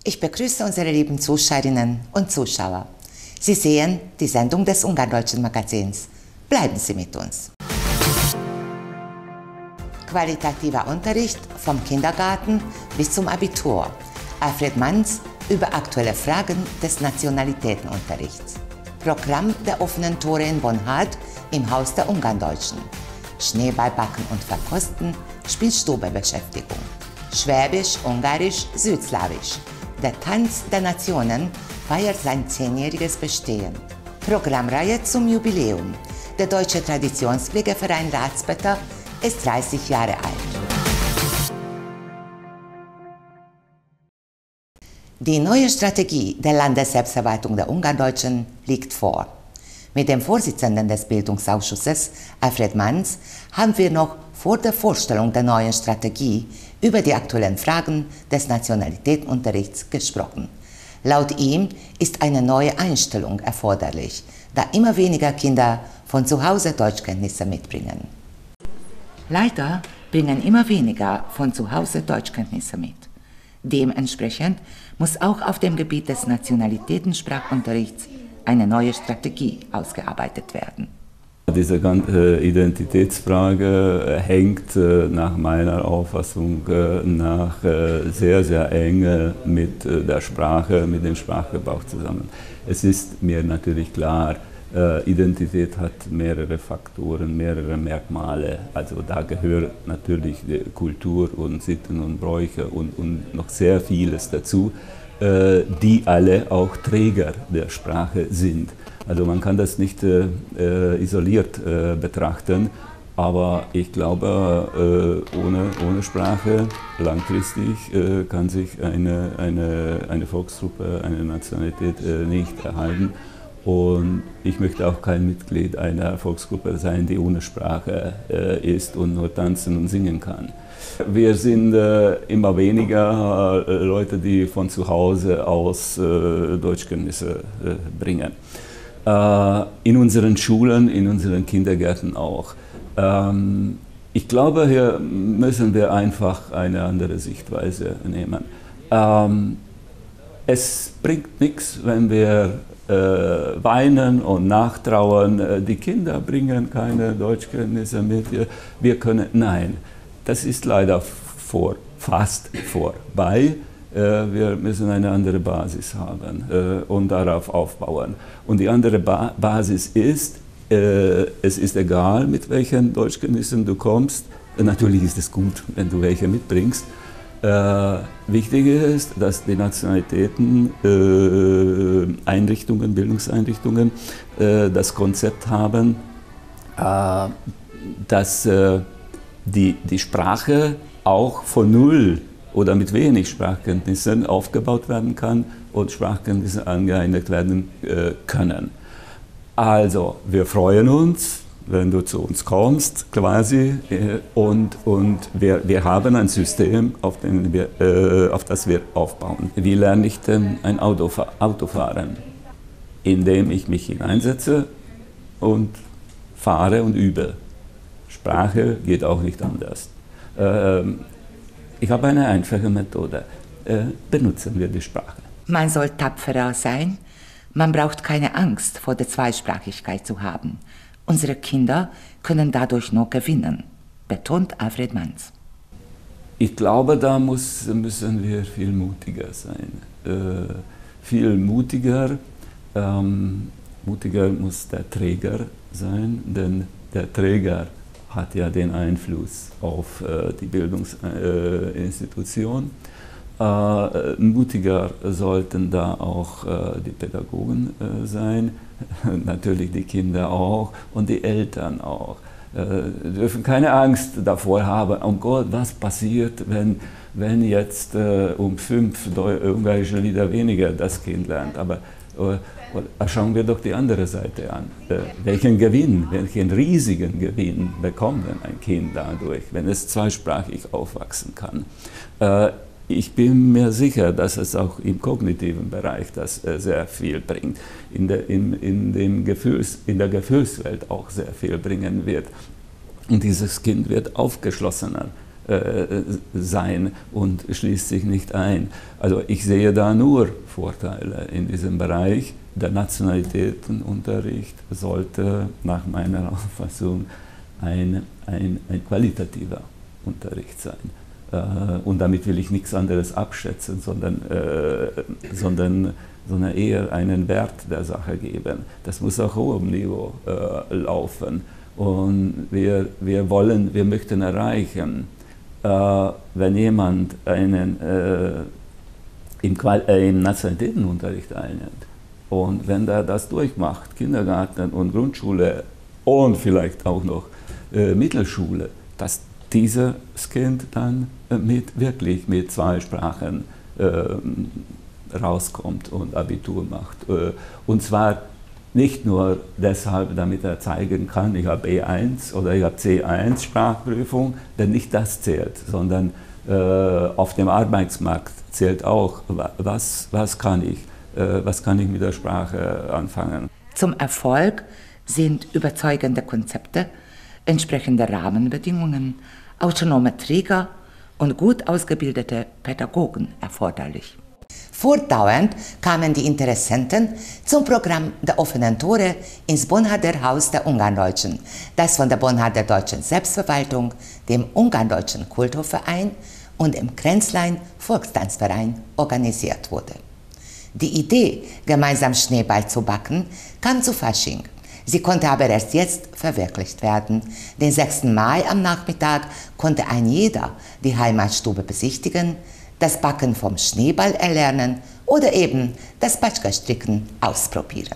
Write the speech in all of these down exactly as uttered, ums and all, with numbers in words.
Ich begrüße unsere lieben Zuschauerinnen und Zuschauer. Sie sehen die Sendung des Ungardeutschen Magazins. Bleiben Sie mit uns. Qualitativer Unterricht vom Kindergarten bis zum Abitur. Alfred Manz über aktuelle Fragen des Nationalitätenunterrichts. Programm der offenen Tore in Bonn-Hart im Haus der Ungardeutschen. Schneeball backen und verkosten, Spielstubebeschäftigung. Schwäbisch, Ungarisch, Südslawisch. Der Tanz der Nationen feiert sein zehnjähriges Bestehen. Programmreihe zum Jubiläum. Der Deutsche Traditionspflegeverein Ratsbätter ist dreißig Jahre alt. Die neue Strategie der Landesselbstverwaltung der Ungardeutschen liegt vor. Mit dem Vorsitzenden des Bildungsausschusses, Alfred Manz, haben wir noch vor der Vorstellung der neuen Strategie über die aktuellen Fragen des Nationalitätenunterrichts gesprochen. Laut ihm ist eine neue Einstellung erforderlich, da immer weniger Kinder von zu Hause Deutschkenntnisse mitbringen. Leider bringen immer weniger von zu Hause Deutschkenntnisse mit. Dementsprechend muss auch auf dem Gebiet des Nationalitätensprachunterrichts eine neue Strategie ausgearbeitet werden. Diese ganze Identitätsfrage hängt nach meiner Auffassung nach sehr, sehr eng mit der Sprache, mit dem Sprachgebrauch zusammen. Es ist mir natürlich klar, Identität hat mehrere Faktoren, mehrere Merkmale. Also da gehört natürlich Kultur und Sitten und Bräuche und, und noch sehr vieles dazu, die alle auch Träger der Sprache sind. Also man kann das nicht äh, isoliert äh, betrachten, aber ich glaube, äh, ohne, ohne Sprache langfristig äh, kann sich eine, eine, eine Volksgruppe, eine Nationalität äh, nicht erhalten. Und ich möchte auch kein Mitglied einer Volksgruppe sein, die ohne Sprache äh, ist und nur tanzen und singen kann. Wir sind äh, immer weniger äh, Leute, die von zu Hause aus äh, Deutschkenntnisse äh, bringen. In unseren Schulen, in unseren Kindergärten auch. Ich glaube, hier müssen wir einfach eine andere Sichtweise nehmen. Es bringt nichts, wenn wir weinen und nachtrauern, die Kinder bringen keine Deutschkenntnisse mit, wir können, nein, das ist leider vor, fast vorbei. Wir müssen eine andere Basis haben und darauf aufbauen. Und die andere ba Basis ist, es ist egal, mit welchen Deutschkenntnissen du kommst. Natürlich ist es gut, wenn du welche mitbringst. Wichtig ist, dass die Nationalitäten, Einrichtungen, Bildungseinrichtungen das Konzept haben, dass die, die Sprache auch von Null oder mit wenig Sprachkenntnissen aufgebaut werden kann und Sprachkenntnisse angeeignet werden äh, können. Also, wir freuen uns, wenn du zu uns kommst, quasi, äh, und, und wir, wir haben ein System, auf, den wir, äh, auf das wir aufbauen. Wie lerne ich denn ein Auto, Auto fahren? Indem ich mich hineinsetze und fahre und übe. Sprache geht auch nicht anders. Ähm, Ich habe eine einfache Methode. Äh, benutzen wir die Sprache. Man soll tapferer sein. Man braucht keine Angst vor der Zweisprachigkeit zu haben. Unsere Kinder können dadurch nur gewinnen, betont Alfred Manz. Ich glaube, da muss, müssen wir viel mutiger sein. Äh, viel mutiger. Ähm, mutiger muss der Träger sein, denn der Träger hat ja den Einfluss auf äh, die Bildungsinstitution. Äh, äh, mutiger sollten da auch äh, die Pädagogen äh, sein, natürlich die Kinder auch und die Eltern auch. Äh, dürfen keine Angst davor haben, oh Gott, was passiert, wenn, wenn jetzt äh, um fünf ungarische Lieder weniger das Kind lernt. Aber äh, schauen wir doch die andere Seite an. Äh, welchen Gewinn, welchen riesigen Gewinn bekommt denn ein Kind dadurch, wenn es zweisprachig aufwachsen kann? Äh, ich bin mir sicher, dass es auch im kognitiven Bereich das äh, sehr viel bringt, in der, in, in, dem Gefühls, in der Gefühlswelt auch sehr viel bringen wird. Und dieses Kind wird aufgeschlossener, äh, sein und schließt sich nicht ein. Also ich sehe da nur Vorteile in diesem Bereich. Der Nationalitätenunterricht sollte nach meiner Auffassung ein, ein, ein qualitativer Unterricht sein. Äh, und damit will ich nichts anderes abschätzen, sondern, äh, sondern, sondern eher einen Wert der Sache geben. Das muss auf hohem Niveau äh, laufen. Und wir, wir wollen, wir möchten erreichen, äh, wenn jemand einen äh, im, äh, im Nationalitätenunterricht einnimmt und wenn er das durchmacht, Kindergarten und Grundschule und vielleicht auch noch äh, Mittelschule, dass dieses Kind dann äh, mit, wirklich mit zwei Sprachen äh, rauskommt und Abitur macht. Äh, und zwar nicht nur deshalb, damit er zeigen kann, ich habe B eins oder ich habe C eins Sprachprüfung, denn nicht das zählt, sondern äh, auf dem Arbeitsmarkt zählt auch, was, was kann ich, äh, was kann ich mit der Sprache anfangen. Zum Erfolg sind überzeugende Konzepte, entsprechende Rahmenbedingungen, autonome Träger und gut ausgebildete Pädagogen erforderlich. Fortdauernd kamen die Interessenten zum Programm der offenen Tore ins Bonharder Haus der Ungarndeutschen, das von der Bonharder Deutschen Selbstverwaltung, dem Ungarndeutschen Kulturverein und dem Kränzlein Volkstanzverein organisiert wurde. Die Idee, gemeinsam Schneeball zu backen, kam zu Fasching. Sie konnte aber erst jetzt verwirklicht werden. Den sechsten Mai am Nachmittag konnte ein jeder die Heimatstube besichtigen, das Backen vom Schneeball erlernen oder eben das Patschka-Stricken ausprobieren.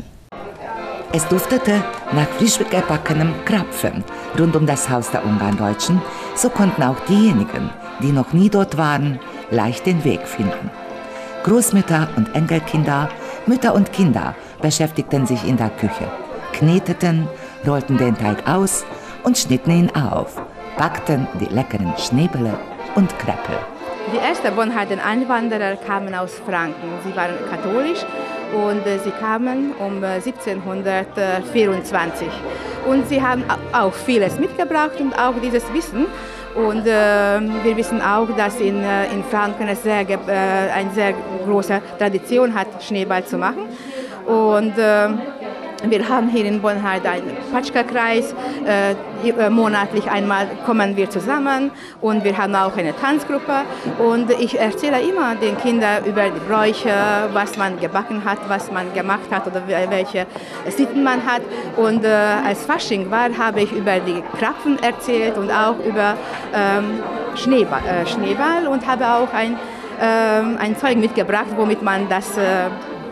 Es duftete nach frisch gebackenem Krapfen rund um das Haus der Ungarndeutschen, so konnten auch diejenigen, die noch nie dort waren, leicht den Weg finden. Großmütter und Enkelkinder, Mütter und Kinder beschäftigten sich in der Küche, kneteten, rollten den Teig aus und schnitten ihn auf, backten die leckeren Schneebälle und Kreppel. Die ersten Bonharder Einwanderer kamen aus Franken. Sie waren katholisch und äh, sie kamen um äh, siebzehnhundertvierundzwanzig. Und sie haben auch vieles mitgebracht und auch dieses Wissen. Und äh, wir wissen auch, dass in, äh, in Franken es sehr, äh, eine sehr große Tradition hat, Schneeball zu machen. Und äh, wir haben hier in Bonhard einen Patschka-Kreis. Äh, monatlich einmal kommen wir zusammen und wir haben auch eine Tanzgruppe. Und ich erzähle immer den Kindern über die Bräuche, was man gebacken hat, was man gemacht hat oder welche Sitten man hat. Und äh, als Fasching war, habe ich über die Krapfen erzählt und auch über ähm, Schneeball, äh, Schneeball und habe auch ein, äh, ein Zeug mitgebracht, womit man das äh,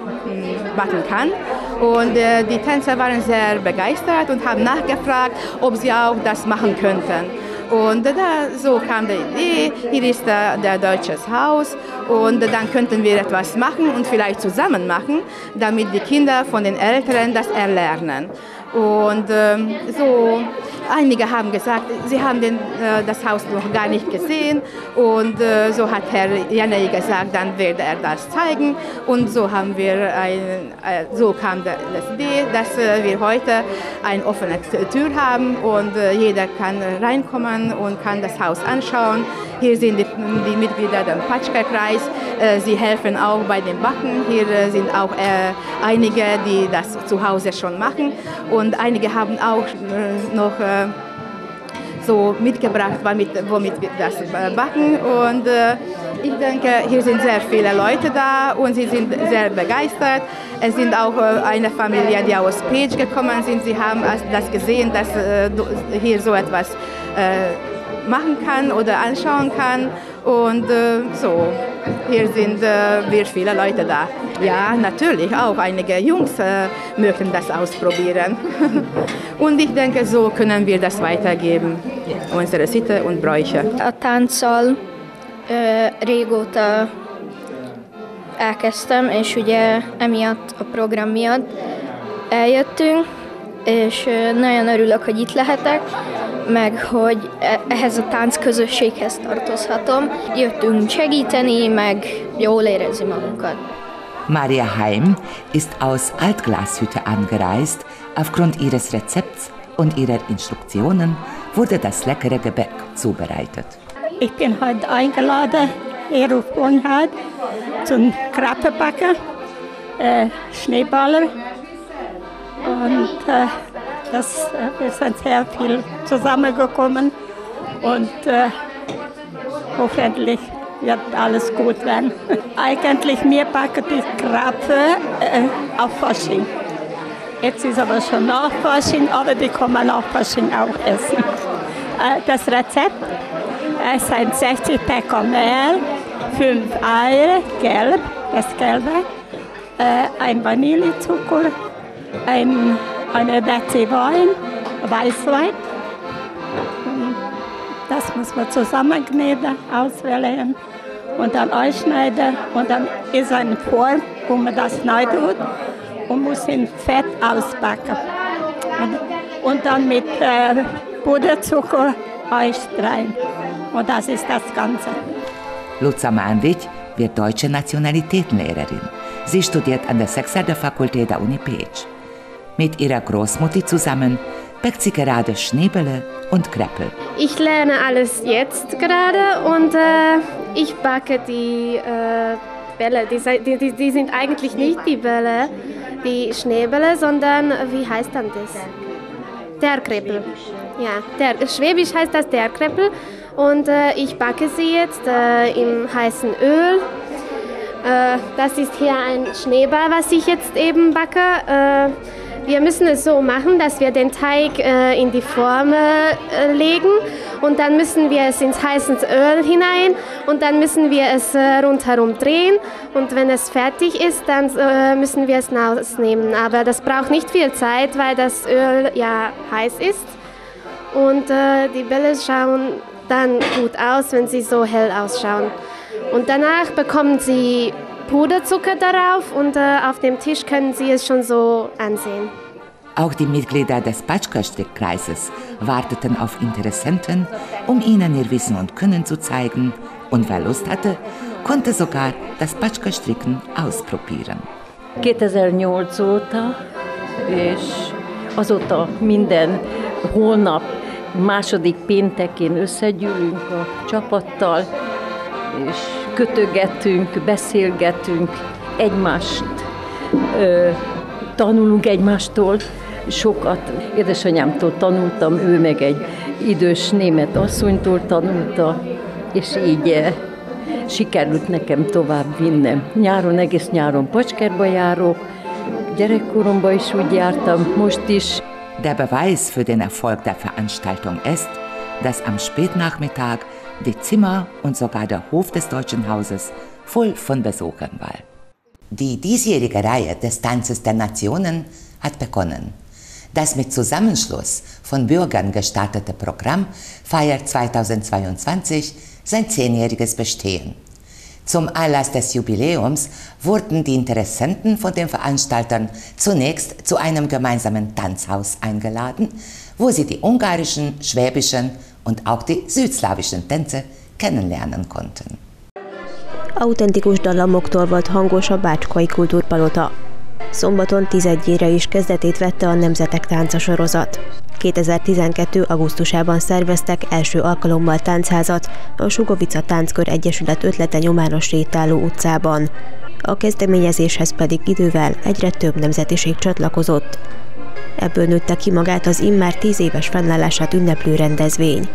backen kann. Und äh, die Tänzer waren sehr begeistert und haben nachgefragt, ob sie auch das machen könnten. Und äh, da, so kam die Idee, hier ist der, der Deutsches Haus und äh, dann könnten wir etwas machen und vielleicht zusammen machen, damit die Kinder von den Älteren das erlernen. Und ähm, so, einige haben gesagt, sie haben den, äh, das Haus noch gar nicht gesehen und äh, so hat Herr Janey gesagt, dann werde er das zeigen und so haben wir ein, äh, so kam das Idee, dass äh, wir heute eine offene Tür haben und äh, jeder kann reinkommen und kann das Haus anschauen. Hier sind die, die Mitglieder des Patschka-Kreis, äh, sie helfen auch bei dem Backen. Hier äh, sind auch äh, einige, die das zu Hause schon machen und einige haben auch äh, noch äh, so mitgebracht, womit, womit wir das äh, backen. Und äh, ich denke, hier sind sehr viele Leute da und sie sind sehr begeistert. Es sind auch äh, eine Familie, die aus Pécs gekommen sind. Sie haben das gesehen, dass äh, hier so etwas äh, machen kann oder anschauen kann. Und äh, so, hier sind äh, wir viele Leute da. Ja, natürlich, auch einige Jungs äh, möchten das ausprobieren. Und ich denke, so können wir das weitergeben, unsere Sitte und Bräuche. A tánccal ö, régóta elkezdtem, és ugye emiatt a program miatt eljöttünk, és nagyon örülök, hogy itt lehetek, meg hogy ehhez a táncközösséghez tartozhatom. Jöttünk segíteni, meg jól érezni magunkat. Maria Heim ist aus Altglashütte angereist. Aufgrund ihres Rezepts und ihrer Instruktionen wurde das leckere Gebäck zubereitet. Ich bin heute eingeladen hier auf Bonhard zum Krabbenbacken, äh, Schneeballer. Und äh, das, äh, wir sind sehr viel zusammengekommen und äh, hoffentlich wird alles gut werden. Eigentlich, wir backen die Krabbe äh, auf Fasching. Jetzt ist aber schon nach Fasching, aber die kann man nach Fasching auch essen. Äh, das Rezept äh, sind sechzig Päcker Mehl, fünf Eier, gelb, das Gelbe, äh, ein Vanillezucker, ein, eine Deci Wein, Weißwein. Das muss man zusammenkneten, auswählen und dann ausschneiden. Und dann ist eine Form, wo man das neu tut und muss in Fett ausbacken. Und dann mit äh, Puderzucker ausstreuen. Und das ist das Ganze. Luza Mandic wird deutsche Nationalitätenlehrerin. Sie studiert an der Sexualfakultät der Uni Pécs. Mit ihrer Großmutti zusammen backt sie gerade Schneebälle und Kreppel. Ich lerne alles jetzt gerade und äh, ich backe die äh, Bälle. Die, die, die sind eigentlich nicht die Bälle, die Schneebälle, sondern wie heißt dann das? Der Kreppel. Ja, der, Schwäbisch heißt das der Kreppel und äh, ich backe sie jetzt äh, im heißen Öl. Äh, das ist hier ein Schneeball, was ich jetzt eben backe. Äh, Wir müssen es so machen, dass wir den Teig äh, in die Form äh, legen und dann müssen wir es ins heiße Öl hinein und dann müssen wir es äh, rundherum drehen und wenn es fertig ist, dann äh, müssen wir es rausnehmen. Aber das braucht nicht viel Zeit, weil das Öl ja heiß ist und äh, die Bälle schauen dann gut aus, wenn sie so hell ausschauen. Und danach bekommen sie Puderzucker darauf und äh, auf dem Tisch können Sie es schon so ansehen. Auch die Mitglieder des Patschka-Strickkreises warteten auf Interessenten, um ihnen ihr Wissen und Können zu zeigen. Und wer Lust hatte, konnte sogar das Patschka-Stricken ausprobieren. kétezer-nyolc óta, és azóta minden hónap második péntekén összegyűlünk a csapattal, és kötögetünk, beszélgetünk, egymást ö, tanulunk egymástól sokat. Édesanyámtól tanultam, ő meg egy idős német asszonytól tanulta, és így e, sikerült nekem tovább vinnem. Nyáron, egész nyáron Pacskerba járok, gyerekkoromban is úgy jártam, most is. Der Beweis für den Erfolg der Veranstaltung ist, dass am Spätnachmittag die Zimmer und sogar der Hof des Deutschen Hauses voll von Besuchern war. Die diesjährige Reihe des Tanzes der Nationen hat begonnen. Das mit Zusammenschluss von Bürgern gestartete Programm feiert zweitausendzweiundzwanzig sein zehnjähriges Bestehen. Zum Anlass des Jubiläums wurden die Interessenten von den Veranstaltern zunächst zu einem gemeinsamen Tanzhaus eingeladen, wo sie die ungarischen, schwäbischen und auch die südszlawischen Tänze kennenlernen konnten. Autentikus dallamoktól volt hangos a Bácskai Kultúrpalota. Szombaton tizedjére is kezdetét vette a Nemzetek Tánca sorozat. kétezer-tizenkettő. augusztusában szerveztek első alkalommal táncházat a Sugovica Tánckör Egyesület ötlete nyomán a Sétáló utcában. A kezdeményezéshez pedig idővel egyre több nemzetiség csatlakozott. Ebből nőtte ki magát az immár tíz éves fennállását ünneplő rendezvény.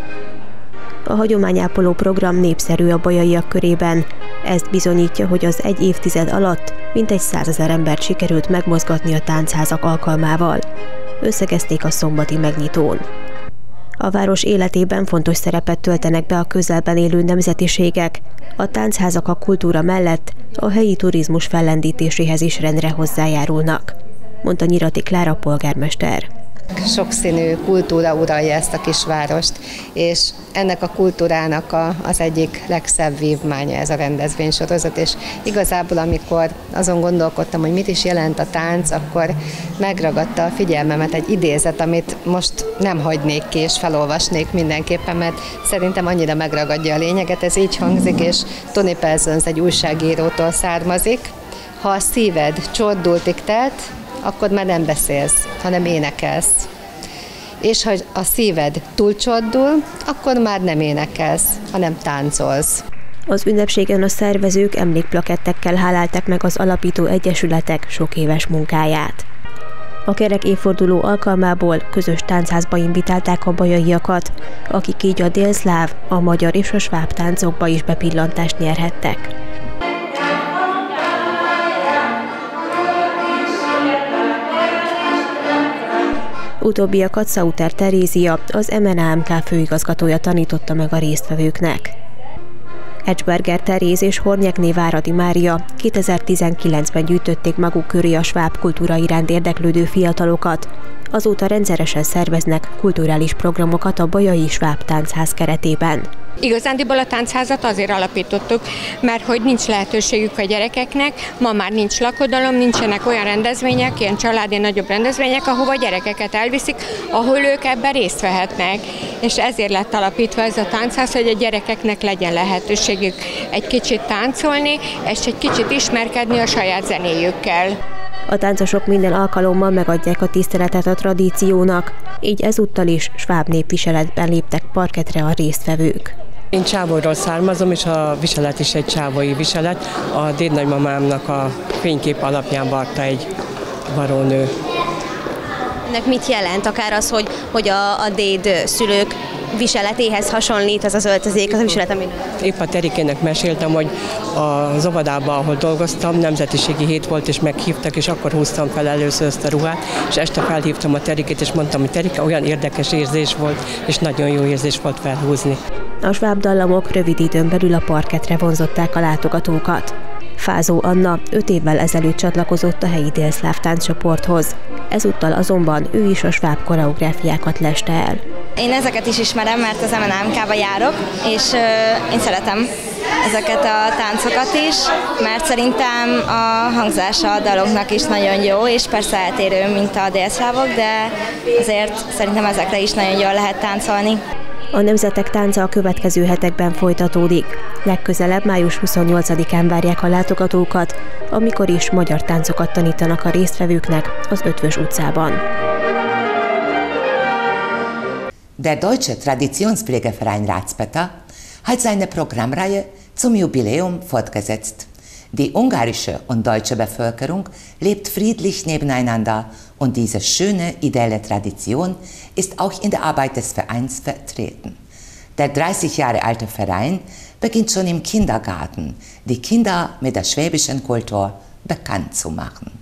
A hagyományápoló program népszerű a bajaiak körében. Ezt bizonyítja, hogy az egy évtized alatt mintegy százezer embert sikerült megmozgatni a táncházak alkalmával. Összegezték a szombati megnyitón. A város életében fontos szerepet töltenek be a közelben élő nemzetiségek. A táncházak a kultúra mellett a helyi turizmus fellendítéséhez is rendre hozzájárulnak, mondta Nyirati Klára polgármester. Sokszínű kultúra uralja ezt a kisvárost, és ennek a kultúrának a, az egyik legszebb vívmánya ez a rendezvénysorozat, és igazából amikor azon gondolkodtam, hogy mit is jelent a tánc, akkor megragadta a figyelmemet egy idézet, amit most nem hagynék ki, és felolvasnék mindenképpen, mert szerintem annyira megragadja a lényeget, ez így hangzik, és Tony Parsons egy újságírótól származik. Ha a szíved csordultig telt, akkor már nem beszélsz, hanem énekelsz. és ha a szíved túlcsordul, akkor már nem énekelsz, hanem táncolsz. Az ünnepségen a szervezők emlékplakettekkel hálálták meg az alapító egyesületek sok éves munkáját. A kerek évforduló alkalmából közös táncházba invitálták a bajaiakat, akik így a délszláv, a magyar és a sváb táncokba is bepillantást nyerhettek. Utóbbiakat Sauter Terézia, az em en á em ká főigazgatója tanította meg a résztvevőknek. Ecsberger Teréz és Hornyekné Váradi Mária kétezer-tizenkilencben gyűjtötték maguk köré a sváb kultúra iránt érdeklődő fiatalokat. Azóta rendszeresen szerveznek kulturális programokat a Bajai Sváb Táncház keretében. Igazándiból a táncházat azért alapítottuk, mert hogy nincs lehetőségük a gyerekeknek, ma már nincs lakodalom, nincsenek olyan rendezvények, ilyen családi nagyobb rendezvények, ahova gyerekeket elviszik, ahol ők ebben részt vehetnek. És ezért lett alapítva ez a táncház, hogy a gyerekeknek legyen lehetőségük egy kicsit táncolni, és egy kicsit ismerkedni a saját zenéjükkel. A táncosok minden alkalommal megadják a tiszteletet a tradíciónak, így ezúttal is sváb népviseletben léptek parkettre a résztvevők. Én Csávolyról származom, és a viselet is egy csávoi viselet. A dédnagymamámnak a fénykép alapján varta egy barónő. Ennek mit jelent? Akár az, hogy, hogy a, a déd szülők viseletéhez hasonlít az az öltözék, az a viselet, amin... Épp a Terikének meséltem, hogy az óvodában, ahol dolgoztam, nemzetiségi hét volt, és meghívtak, és akkor húztam fel először ezt a ruhát, és este felhívtam a Terikét, és mondtam, hogy Terike, olyan érdekes érzés volt, és nagyon jó érzés volt felhúzni. A sváb dallamok rövid időn belül a parkettre vonzották a látogatókat. Fázó Anna öt évvel ezelőtt csatlakozott a helyi délszláv tánccsoporthoz. Ezúttal azonban ő is a sváb koreográfiákat leste el. Én ezeket is ismerem, mert az em en á em ká-ba járok, és uh, én szeretem ezeket a táncokat is, mert szerintem a hangzása a daloknak is nagyon jó, és persze eltérő, mint a délszlávok, de azért szerintem ezekre is nagyon jól lehet táncolni. A Nemzetek Tánca a következő hetekben folytatódik. Legközelebb május huszonnyolcadikán várják a látogatókat, amikor is magyar táncokat tanítanak a résztvevőknek az Ötvös utcában. Der Deutsche Traditionspflegeverein Ráczpeta hat seine Programmreihe zum Jubiläum fortgesetzt. Die ungarische und deutsche Bevölkerung lebt friedlich nebeneinander und diese schöne ideelle Tradition ist auch in der Arbeit des Vereins vertreten. Der dreißig Jahre alte Verein beginnt schon im Kindergarten, die Kinder mit der schwäbischen Kultur bekannt zu machen.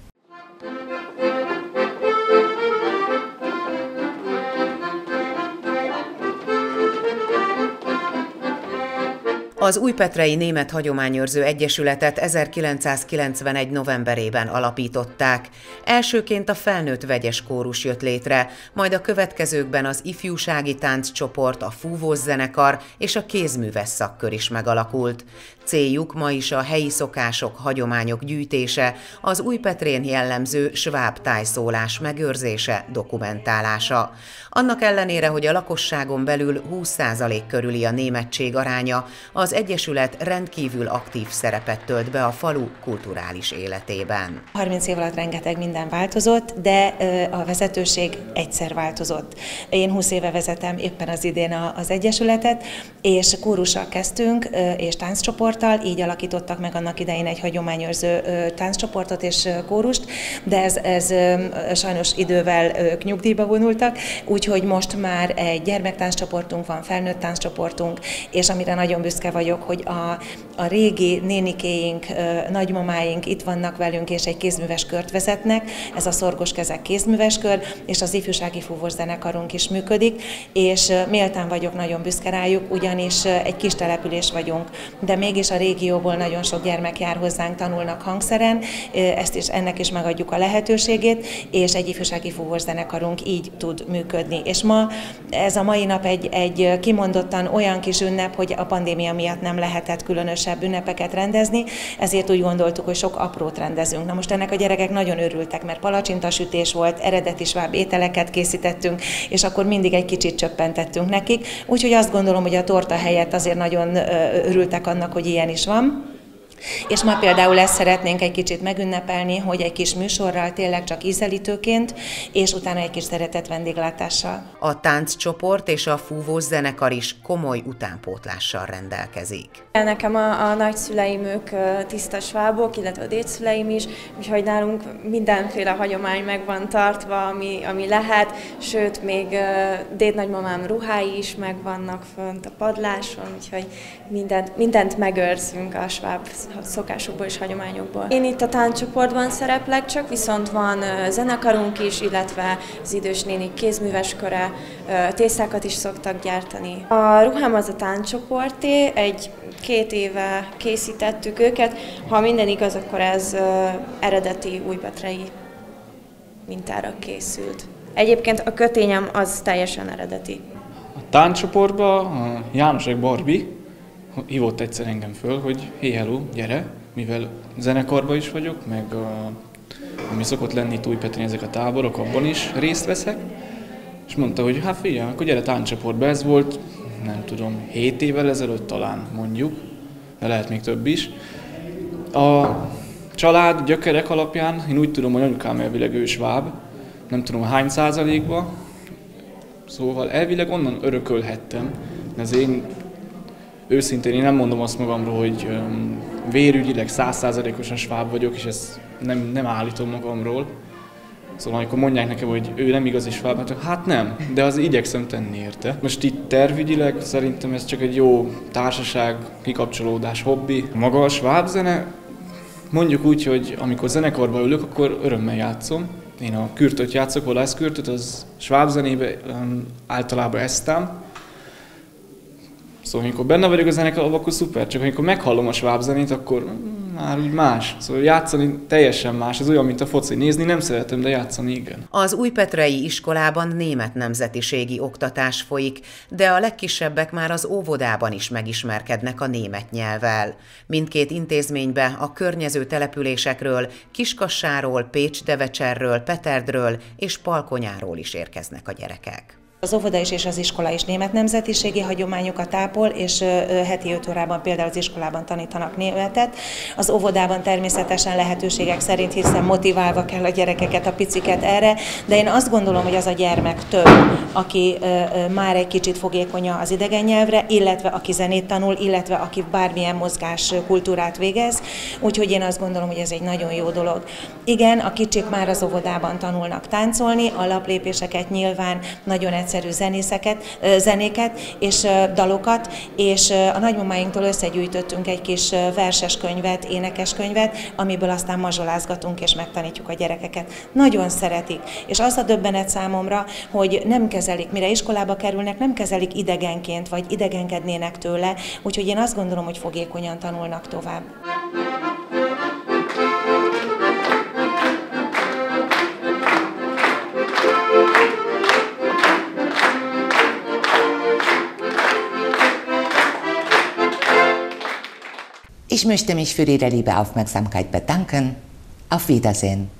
Az Újpetrei Német Hagyományőrző Egyesületet ezerkilencszázkilencvenegy novemberében alapították. Elsőként a felnőtt vegyes kórus jött létre, majd a következőkben az ifjúsági tánccsoport, a fúvós zenekar és a kézműves szakkör is megalakult. Céljuk ma is a helyi szokások, hagyományok gyűjtése, az Újpetrén jellemző sváb tájszólás megőrzése, dokumentálása. Annak ellenére, hogy a lakosságon belül húsz százalék körüli a németség aránya, az Egyesület rendkívül aktív szerepet tölt be a falu kulturális életében. harminc év alatt rengeteg minden változott, de a vezetőség egyszer változott. Én húsz éve vezetem éppen az idén az Egyesületet, és kórussal kezdtünk, és tánccsoporttal, így alakítottak meg annak idején egy hagyományőrző tánccsoportot és kórust, de ez, ez sajnos idővel ők nyugdíjba vonultak, úgyhogy most már egy gyermektánccsoportunk van, felnőtt tánccsoportunk, és amire nagyon büszke vagyok, hogy a, a régi nénikéink, nagymamáink itt vannak velünk, és egy kézműves kört vezetnek, ez a Szorgos Kezek kézműves kör, és az ifjúsági fúvós zenekarunk is működik, és méltán vagyok nagyon büszke rájuk, ugyanis egy kis település vagyunk, de mégis a régióból nagyon sok gyermek jár hozzánk, tanulnak hangszeren, ezt is, ennek is megadjuk a lehetőségét, és egy ifjúsági fúvós zenekarunk így tud működni. És ma ez a mai nap egy, egy kimondottan olyan kis ünnep, hogy a pandémia miatt nem lehetett különösebb ünnepeket rendezni, ezért úgy gondoltuk, hogy sok aprót rendezünk. Na most ennek a gyerekek nagyon örültek, mert palacsintasütés volt, eredeti sváb ételeket készítettünk, és akkor mindig egy kicsit csöppentettünk nekik. Úgyhogy azt gondolom, hogy a torta helyett azért nagyon örültek annak, hogy ilyen is van. És ma például ezt szeretnénk egy kicsit megünnepelni, hogy egy kis műsorral, tényleg csak ízelítőként, és utána egy kis szeretett vendéglátással. A tánccsoport és a fúvós zenekar is komoly utánpótlással rendelkezik. Nekem a, a nagyszüleim ők tiszta svábok, illetve a dédszüleim is, úgyhogy nálunk mindenféle hagyomány meg van tartva, ami, ami lehet, sőt, még dédnagymamám ruhái is megvannak fönt a padláson, úgyhogy mindent, mindent megőrzünk a sváb szokásokból és hagyományokból. Én itt a tánccsoportban szereplek csak, viszont van zenekarunk is, illetve az idős nénik kézművesköre, tésztákat is szoktak gyártani. A ruhám az a tánccsoporté, egy két éve készítettük őket, ha minden igaz, akkor ez eredeti újpetrei mintára készült. Egyébként a kötényem az teljesen eredeti. A tánccsoportban a Jánosek Barbi hívott egyszer engem föl, hogy hey, hello, gyere, mivel zenekarban is vagyok, meg a, ami szokott lenni itt Újpetren ezek a táborok, abban is részt veszek, és mondta, hogy hát figyelj, akkor gyere tánccsoportba, ez volt, nem tudom, hét évvel ezelőtt talán mondjuk, de lehet még több is. A család gyökerek alapján, én úgy tudom, hogy anyukám elvileg ő sváb, nem tudom hány százalékban, szóval elvileg onnan örökölhettem, de az én őszintén én nem mondom azt magamról, hogy um, vérügyileg száz százalékosan sváb vagyok, és ezt nem, nem állítom magamról. Szóval amikor mondják nekem, hogy ő nem igazi sváb, hát nem, de az igyekszem tenni érte. Most itt tervügyileg szerintem ez csak egy jó társaság, kikapcsolódás, hobbi. Maga a svábzene, mondjuk úgy, hogy amikor zenekarba ülök, akkor örömmel játszom. Én a kürtöt játszok, valászkürtöt, az svábzenébe um, általában eztem. Szóval amikor benne vagyok a zenekarban, akkor szuper, csak amikor meghallom a svábzenét, akkor mm, már úgy más. Szóval játszani teljesen más, ez olyan, mint a foci. Nézni nem szeretem, de játszani igen. Az újpetrei iskolában német nemzetiségi oktatás folyik, de a legkisebbek már az óvodában is megismerkednek a német nyelvvel. Mindkét intézménybe a környező településekről, Kiskassáról, Pécs-Devecserről, Peterdről és Palkonyáról is érkeznek a gyerekek. Az óvoda is és az iskola is német nemzetiségi hagyományokat ápol, és heti öt órában például az iskolában tanítanak németet. Az óvodában természetesen lehetőségek szerint, hiszen motiválva kell a gyerekeket, a piciket erre, de én azt gondolom, hogy az a gyermek több, aki már egy kicsit fogékonya az idegen nyelvre, illetve aki zenét tanul, illetve aki bármilyen mozgás kultúrát végez, úgyhogy én azt gondolom, hogy ez egy nagyon jó dolog. Igen, a kicsik már az óvodában tanulnak táncolni, alaplépéseket nyilván nagyon egyszerű zenészeket, zenéket és dalokat, és a nagymamáinktól összegyűjtöttünk egy kis verses könyvet, énekes könyvet, amiből aztán mazsolázgatunk és megtanítjuk a gyerekeket. Nagyon szeretik, és az a döbbenet számomra, hogy nem kezelik, mire iskolába kerülnek, nem kezelik idegenként, vagy idegenkednének tőle, úgyhogy én azt gondolom, hogy fogékonyan tanulnak tovább. Ich möchte mich für Ihre liebe Aufmerksamkeit bedanken. Auf Wiedersehen.